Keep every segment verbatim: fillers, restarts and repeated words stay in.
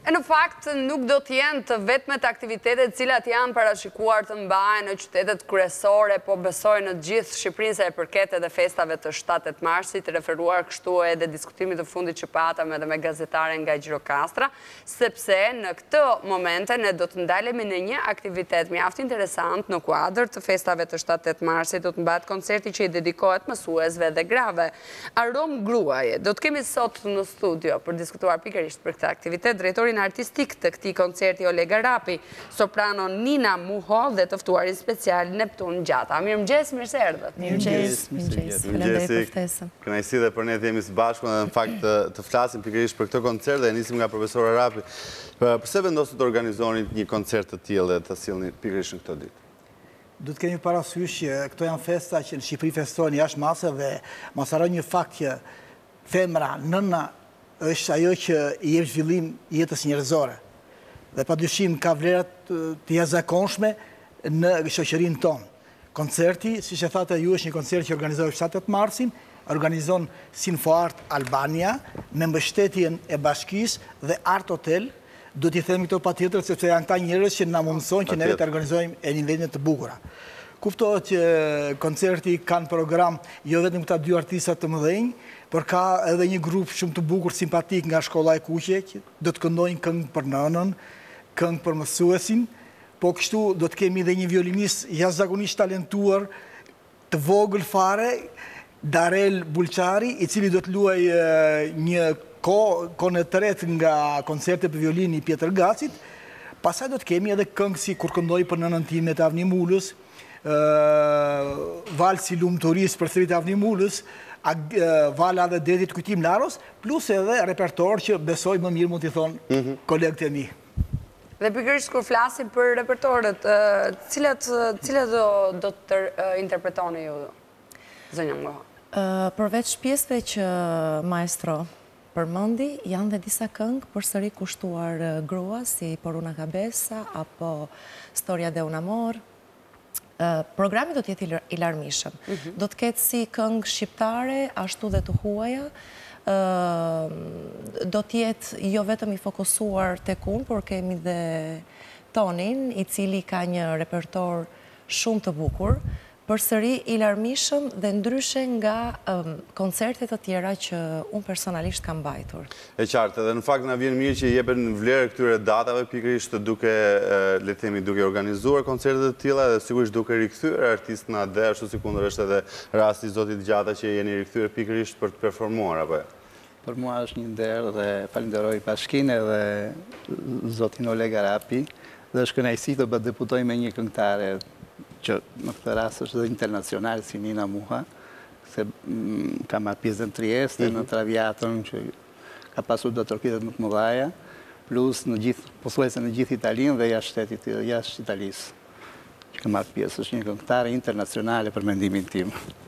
E në fakt nuk do t'jenë të vetmet aktivitetet cilat janë parashikuar të mbahen në qytetet kryesore, po besoj në gjithë Shqipërinë se e përket edhe festave të shtatë marsit, referuar kështu edhe diskutimit të fundit që patëm edhe me gazetaren nga Gjirokastra, sepse në këtë momente ne do të ndalemi në një aktivitet mjaft interesant në kuadër të festave të shtatë marsit, do të mbahet koncerti që i dedikohet mësuesve dhe grave. Arom Gruaje, do të kemi sot në studio për diskutuar pikërisht për këtë aktivitet, drejtori artistik të këtij koncerti Oleg Arapi, soprano Nina Muho dhe të ftuarin special Neptun Gjata. Mirëmëngjes, mirë se erdhët. Mirëmëngjes, mirëmëngjes. Faleminderit për ftesën. Kënaqësi dhe për ne të jemi së bashku dhe në fakt të flasim pikërisht për këtë koncert dhe nisim nga profesor Arapi. Pse vendosët të organizoni një koncert të tillë dhe të sillni pikërisht në këtë ditë? Du të kemi parasysh që këto janë festa që në Shqipëri festohen jashtë masë dhe mos harrojmë një fakt që femra, nëna është ajo që i jep zhvillim jetës njerëzore. Dhe padyshim ka vlerat të jashtëzakonshme në shoqërinë tonë. Koncerti, siç e thatë ju, është një koncert që organizohet shtatë marsin, organizon Sinfoart Albania me mbështetjen e bashkisë dhe Art Hotel. Do t'i themi këto patjetër sepse janë ta njerëz që na mundsojnë që neve të organizojmë e një vendin të bukura. Kuptohet që koncerti kanë program jo vetëm këta dy artistat të mëdhenj, por ka edhe një grup shumë të bukur, simpatik nga shkolla e kuqe, që do të këndojnë këngë për nënën, këngë për mësuesin, po kështu do të kemi edhe një violinist jashtëzakonisht talentuar, të vogël fare, Darel Bulçari, i cili do të luajë një kohën e tretë nga koncerte për violin i Pjetër Gacit. Pastaj do të kemi edhe këngë si Kur këndoj për nënën time të Avni Mulës, valsi lumturis për thrit Avni Mulës, vala dhe detit kujtim Laros, plus edhe repertor që besoj më mirë mund t'i thonë kolegët e mi. Dhe pikërisht kur flasim për repertorët, cilat do të interpretoni ju, zënja Muho? Përveç pjesëve që maestro përmendi, janë dhe disa këngë përsëri kushtuar grua, si Por una cabeza apo Storia de un amor. Programi do t'jetë i larmishëm. Do t'ketë si këngë shqiptare, ashtu dhe të huaja. Do t'jetë jo vetëm i fokusuar tek unë, por kemi dhe Tonin, i cili ka një repertor shumë të bukur, përsëri i larmishëm dhe ndryshe nga koncertet të tjera që unë personalisht kam mbajtur. E qartë, dhe në fakt na vjen mirë që jepen vlerë këtyre datave pikërisht duke le të themi duke organizuar koncerte të tilla dhe sigurisht duke rikthyer artistët në atë, ashtu si kundër është edhe rasti i Zotit Gjata që jeni rikthyer pikërisht për të performuar apo jo? Për mua është një nder dhe falenderoj bashkinë dhe Zotin Oleg Arapi dhe është kënaqësi të deputoj me një këngëtare që në këtë rast është dhe internacional si Nina Muha, se ka marrë pjesë në Trieste, në Traviatën, që ka pasur do të orkestrat më të mëdha, plus në gjithë, pothuajse në gjithë Italinë dhe jashtë shtetit, jashtë Italisë, që ka marrë pjesë, është një këngëtare internacionale për mendimin tim.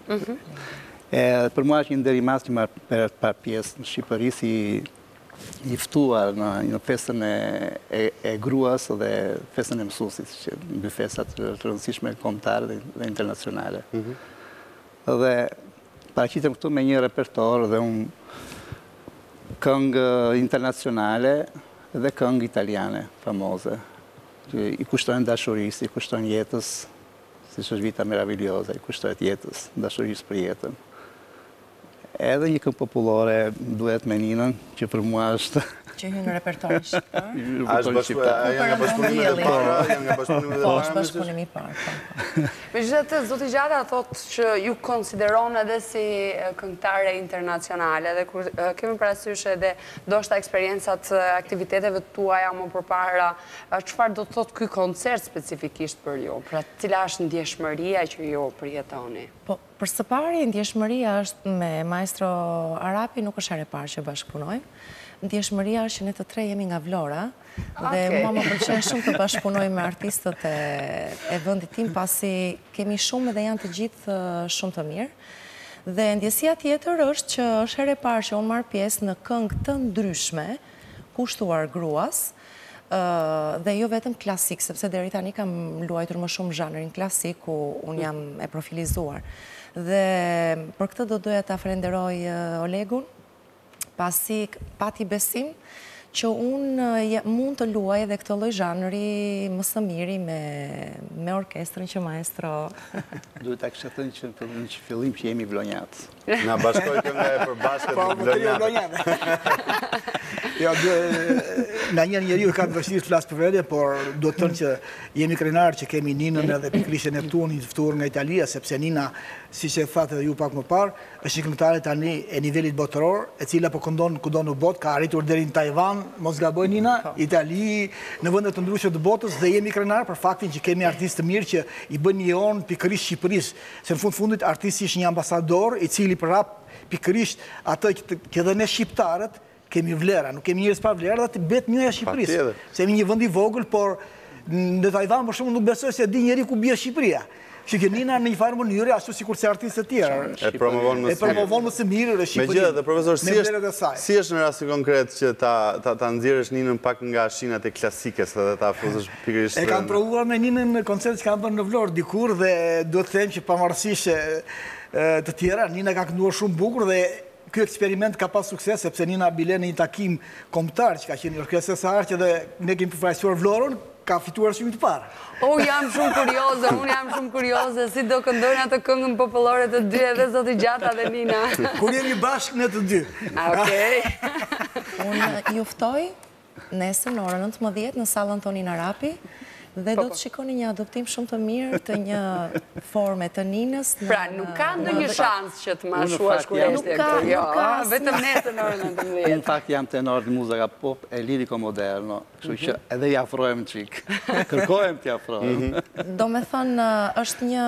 Për mua është një nder i madh që marr pjesë në Shqipëri si i ftuar në festën e gruas dhe festën e mësuesit, që mbi festat të rëndësishme kombëtare dhe internacionale. Dhe paraqitem këtu me një repertor dhe un këngë internacionale dhe këngë italiane famoze, që i kushtojnë dashurisë, i kushtojnë jetës, siç është Vita Meravigliosa, i kushtohet jetës, dashurisë për jetën. Edhe një këngë popullore, duet me Ninën, që për mua është... Që hynë në repertorin shqiptar? Janë nga bashkëpunimet e para, janë nga bashkëpunimet e para. Po, është bashkëpunimi i parë. Megjithatë, Zoti Gjata thotë që ju konsideron edhe si këngëtare internacionale dhe kur kemi parasysh edhe ndoshta eksperiencat aktiviteteve tuaja më përpara, çfarë do të thotë ky koncert specifikisht për ju? Pra, cila është ndjeshmëria që ju përjetoni? Po, për së pari, ndjeshmëria është me maestro Arapi, nuk është herë e parë që bashkëpunojmë. Ndjeshmëria është që ne të tre jemi nga Vlora dhe mua më pëlqen shumë të bashkëpunoj me artistët e vendit tim, pasi kemi shumë dhe janë të gjithë shumë të mirë. Dhe ndjesia tjetër është që është herë e parë që unë marr pjesë në këngë të ndryshme, kushtuar gruas, dhe jo vetëm klasik, sepse deri tani kam luajtur më shumë zhanrin klasik, ku unë jam e profilizuar. Dhe për këtë do doja ta falenderoj Olegun, pasi pati besim që unë mund të luaj edhe këtë lloj zhanri më së miri me orkestrën që maestro... Duhet ta kisha thënë që në fillim që jemi vlonjat. Na bashkoj kënga e përbashkët të vlonjat. Nga një njeriu ka të vështirë të flasë për vete, por duhet të thënë që jemi krenarë që kemi Ninën edhe pikërisht e Neptunin të ftuar nga Italia, sepse Nina, siç e thatë edhe ju pak më parë, është një këngëtare tani e nivelit botëror, e cila po këndon kudo në botë, ka arritur deri në Taiwan, mos gaboj Nina, Itali, në vende të ndryshme të botës, dhe jemi krenar për faktin që kemi artistë të mirë që i bën një on pikërisht Shqipërisë, se në fund fundit artisti është një ambasador i cili për rap pikërisht atë që edhe ne shqiptarët kemi vlera, nuk kemi njerëz pa vlera, dhe të bet njëja Shqipërisë. Se jemi një vend i vogël, por në Taiwan për shembull nuk besoj se di njeri ku bie Shqipëria. Që që Nina në një farë mënyrë, ashtu sikur se artistët tjerë. E promovon më së mirë. E promovon më së mirë në Shqipëri. Megjithatë, profesor, si është në rasti konkret që ta nxjerrësh Ninën pak nga shinat e klasikës dhe ta fuzësh pikërisht... E kam provuar me Ninën në koncert që kam bërë në Vlorë dikur dhe duhet të them që pavarësisht të tjera, Nina ka kënduar shumë bukur dhe ky eksperiment ka pas sukses, sepse Nina bile në një takim kombëtar që ka qenë në orkestrën së Arqe dhe ne kemi përfaqësuar Vlorën, ka fituar shumë të parë. O, jam shumë kurioze, unë jam shumë kurioze, si do këndojnë atë këngën popullore të dy edhe Zoti Gjata dhe Nina. Kur jemi bashkë në të dy. Okej. Unë ju ftoj nesër në orën nëntëmbëdhjetë në sallën Tonin Arapi, dhe do të shikoni një adoptim shumë të mirë të një forme të Ninës. Pra, nuk ka ndonjë shans që të ma shuash kur eshte këtu. Jo, vetëm nesër në orën nëntëmbëdhjetë. Në fakt jam tenor të muzika pop e liriko moderno, kështu që edhe i afrohem çik. Kërkohem t'i afrohem. Do me thënë, është një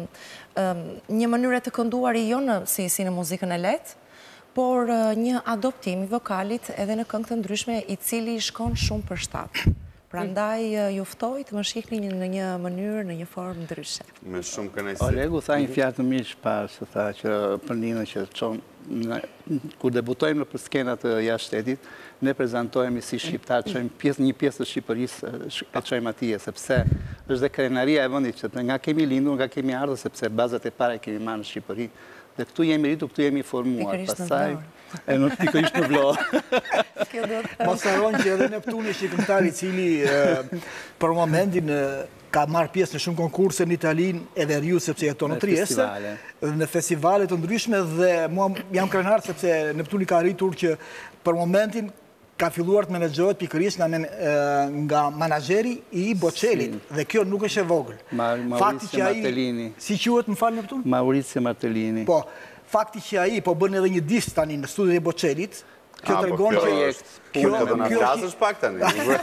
një mënyrë të kënduar i jonë si në muzikën e lehtë, por një adoptim i vokalit edhe në këngë të ndryshme i cili shkon shumë për shtatë. Pra ndaj ju ftoj të më shikni në një mënyrë, në një formë ndryshe. Me shumë kënaqësi. Olegu tha një fjalë të mirë çfarë, që tha që për Ninën që çon kur debutojmë në për skenat të jashtë shtetit, ne prezantohemi si shqiptar, çojmë pjesë një pjesë të Shqipërisë, e çojmë atje, sepse është dhe krenaria e vendit që nga kemi lindur, nga kemi ardhur, sepse bazat e para kemi marrë në Shqipëri. Dhe këtu jemi rritur, këtu jemi formuar. Pastaj e në pikërisht në Vlorë. Mos harron që edhe Neptuni është një këngëtar i cili për momentin ka marrë pjesë në shumë konkurse në Italinë edhe Riu, sepse jeton në Trieste, në festivale të ndryshme, dhe mua jam krenar sepse Neptuni ka arritur që për momentin ka filluar të menaxhohet pikërisht nga menaxheri i Bocellit, dhe kjo nuk është e vogël. Mauricio Martellini. Si quhet, më fal Neptun? Mauricio Martellini. Po, fakti që ai po bën edhe një disk tani në studion e Bocellit, kjo tregon që kjo do na flasësh pak tani.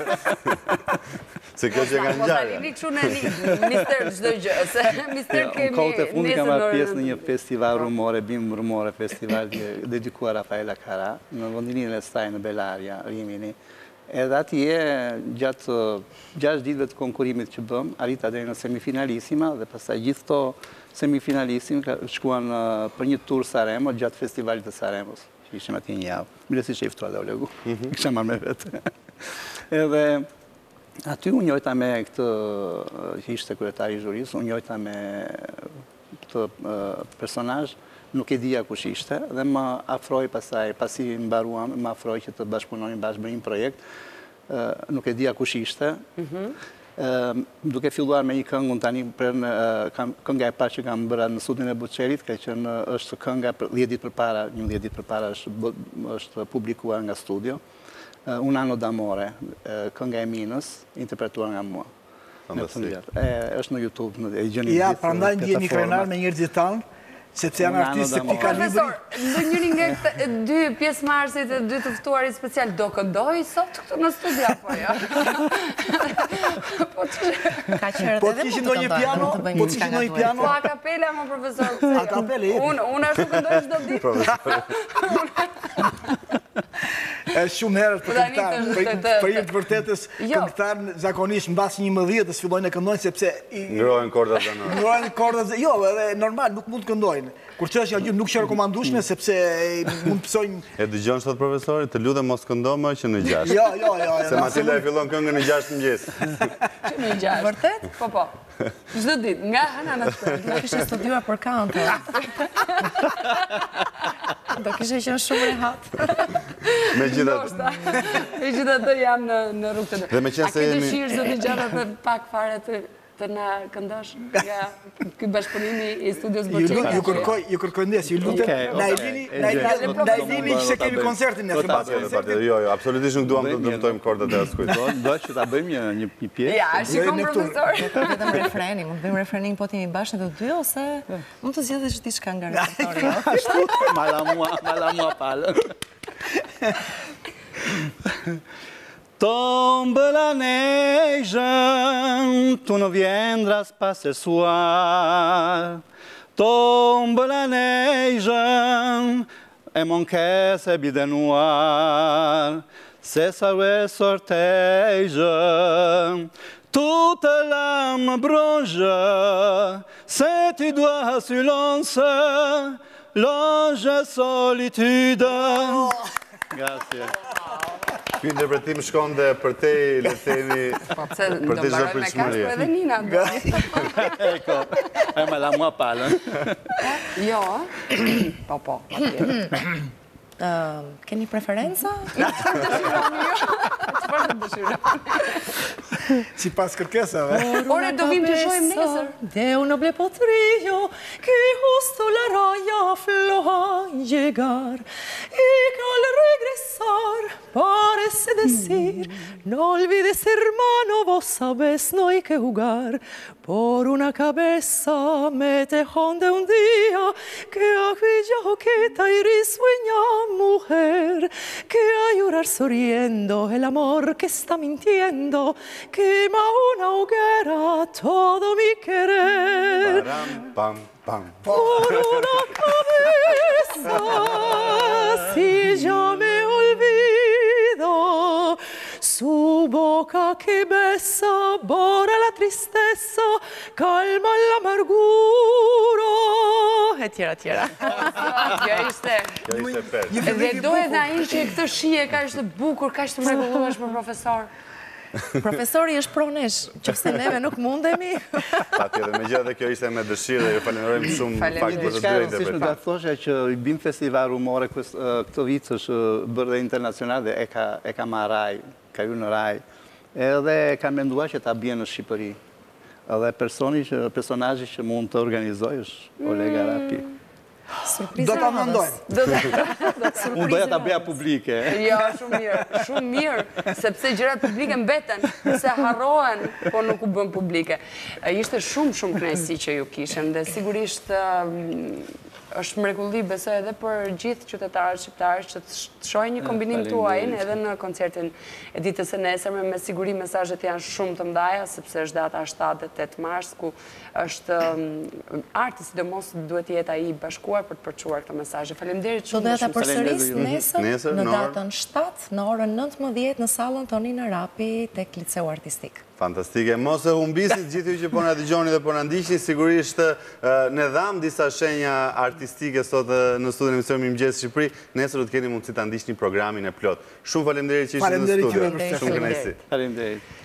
Se kjo që nga ngjarje. Mos kështu në mister çdo gjë, se mister kemi. Kohët e fundit kam marrë pjesë në një festival rumore, bim rumore, festival dedikuar Rafaela Cara, në vendinin e saj në Belaria, Rimini. Edhe atje, gjatë gjashtë ditëve të konkurimit që bëm, arrita deri në semifinalisima dhe pastaj gjithë to semifinalistim shkuan për një tur Saremo gjatë festivalit të Saremos, që ishim atje një javë. Mirësisht e ftuar dhe Olegu, kisha marrë me vetë. Edhe aty unë njojta me këtë, që ishte kryetari i zhurisë, unë njojta me këtë personazh, nuk e dija kush ishte, dhe më afroj pasaj, pasi mbaruam, më afroj që të bashkëpunonim bashkë bëjmë projekt, nuk e dija kush ishte, duke filluar me një këngë, unë tani kënga e parë që kam bërë në studion e Bocellit, ka qenë është kënga dhjetë ditë përpara, një dhjetë ditë përpara është publikuar nga studio, Un anno d'amore, kënga e Minës, interpretuar nga mua. Është në YouTube, e gjeni. Ja, prandaj ndjeni krenar me njerëzit tanë, sepse janë artistë që ka libri. Profesor, ndë njëri nga dy pjesëmarrësit e dy të ftuarit special do këndoj sot këtu në studio apo jo? Ka qenë po të kishim ndonjë piano, po të kishim ndonjë piano. Po a kapela më profesor. A kapela. Unë unë ashtu këndoj çdo ditë. Është shumë herët për këngëtar, për të vërtetës këngëtar zakonisht mbas njëmbëdhjetë fillojnë të këndojnë sepse ngrohen kordat zanore. Ngrohen kordat, jo, edhe normal nuk mund të këndojnë. Kur çështja gjë nuk është rekomandueshme sepse mund të psojnë. E dëgjon sot profesori, të lutem mos këndo më që në gjashtë. Jo, jo, jo. Se Matilda e fillon këngën në gjashtë mëngjes. Që në gjashtë? Vërtet? Po, po. Çdo ditë, nga hëna në shkollë. Kishte studiuar për kanto. Do kishe qenë shumë rehat. Me gjitha... Me gjitha të jam në rrugë të Dhe me qenë se jemi... A këtë dëshirë, zoti Gjata, të pak fare të të na këndosh nga ky bashkëpunimi i studios Boçeka. Ju kërkoj, ju kërkoj ndes, ju lutem, na i vini, na i vini që se kemi koncertin ne. Jo, jo, absolutisht nuk duam të dëmtojmë kordat e askujt. Do që ta bëjmë një një pjesë. Ja, shikon profesor. Vetëm refreni, mund të bëjmë refrenin po t'jemi bashkë të dy ose mund të zgjedhësh diçka nga repertori. Ashtu, mala mua, mala mua palën. Tombe la neige, tu no vendrás pa se suar. Tombe la neige, e mon che se bide noir. Se sarà sorteige, toute l'âme bronze. Se tu dois silence, l'ange solitude. Grazie. Ky interpretim shkon dhe për te, le të themi, për te zërë për qëmëria. Edhe Nina do. Ecco, eh, ma la mua palën. Jo, po, po. Keni preferenca? Çfarë të dëshironi? Si pas kërkesave. Ore, do vim të shohim nesër. De un noble potrillo que justo la raya afloja llegar y que al regresar parece decir no olvides hermano, vos sabes no hay que jugar por una cabeza me tejón de un día que aquella joqueta y risueña mujer que a llorar sonriendo el amor que está mintiendo quema una hoguera todo mi querer. Param, pam, pam. Por una cabeza, si ya me olvido, su boca que besa, borra la tristeza, calma l'amarguro, e tjera, tjera. Kjo ishte. Kjo ishte per. Dhe do edhe ai që këtë shije ka ishte bukur, ka ishte mrekullueshëm për profesor. Profesori është pronesh, qofse neve nuk mundemi. Patjetër, megjithatë kjo ishte me dëshirë, ju falenderojmë shumë fakt për të Diçka dy e rëndësishme do interpretat. të thoshe që i bim festival rumore këtë vit është bërë dhe internacional dhe e ka e ka marrë Rai, ka hyrë në Rai. Edhe ka menduar që ta bie në Shqipëri. Edhe personi që personazhi që mund të organizojë është Oleg Arapi. Do ta mendojmë. Unë doja ta bëja publike. Jo, shumë mirë, shumë mirë, sepse gjërat publike mbeten, se harrohen, po nuk u bën publike. Ishte shumë, shumë kënaqësi që ju kishen, dhe sigurisht është mrekulli, besoj edhe për gjithë qytetarët shqiptarë që të shohin një kombinim tuaj edhe në koncertin e ditës së nesërme. Me siguri mesazhet janë shumë të mëdha, sepse është data shtatë dhe tetë mars, ku është arti sidomos duhet të jetë ai i bashkuar për të përçuar këto mesazhe. Faleminderit Do shumë. dhe ta përsëris nesër Nesër, në në orën- datën shtatë, në orën nëntëmbëdhjetë në sallën Tonin Arapi tek Liceu Artistik. Fantastike. Mos e humbisit gjithë ju që po na dëgjoni dhe po na ndiqni, sigurisht ne dham disa shenja artistike sot në studion e emisionit Mirëmëngjes Shqipëri. Nesër do të keni mundësi ta ndiqni programin e plot. Shumë faleminderit që ishit në Faleminderit studio. juve për Shumë kënaqësi. Faleminderit.